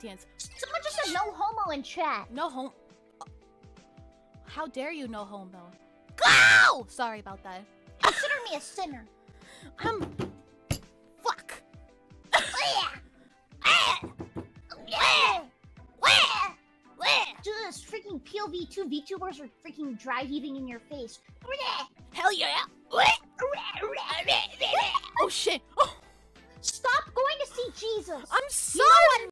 sentience. Someone just said no homo in chat. No homo. How dare you, no homo? Go! Sorry about that. Consider me a sinner. Fuck. Do this freaking POV 2 VTubers are freaking dry heaving in your face. Hell yeah. Oh shit. Stop going to see Jesus. I'm so